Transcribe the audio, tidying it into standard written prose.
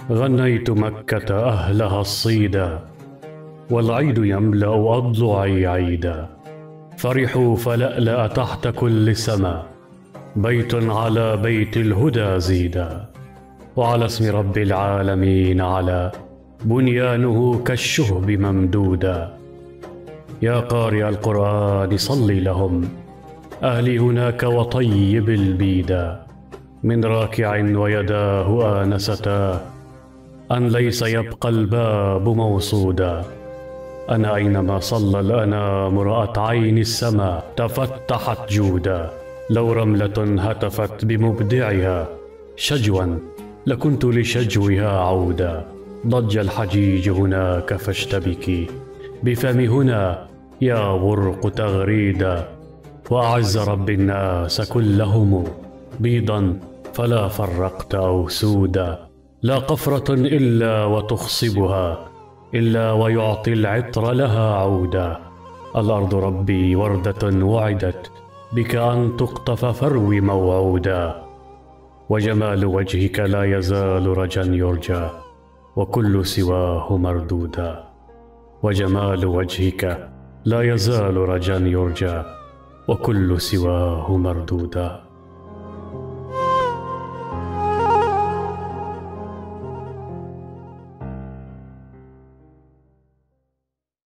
غنيت مكة أهلها الصيدا، والعيد يملأ أضلعي عيدا. فرحوا فلألأ تحت كل سما، بيت على بيت الهدى زيدا. وعلى اسم رب العالمين على، بنيانه كالشهب ممدودا. يا قارئ القرآن صل لهم، أهلي هناك وطيب البيدا. من راكع ويداه آنستاه، أن ليس يبقى الباب موصودا. أنا أينما صلى الأنام رأت عين السماء تفتحت جودا. لو رملة هتفت بمبدعها شجوا، لكنت لشجوها عودا. ضج الحجيج هناك فاشتبكي، بفم هنا يا برق تغريدا. وأعز رب الناس كلهم بيضا، فلا فرقت أو سودا. لا قفرة إلا وتخصبها، إلا ويعطي العطر لها عودا. الأرض ربي وردة وعدت، بك أن تقطف فروي موعودا. وجمال وجهك لا يزال رجا يرجى، وكل سواه مردودا. وجمال وجهك لا يزال رجا يرجى، وكل سواه مردودا.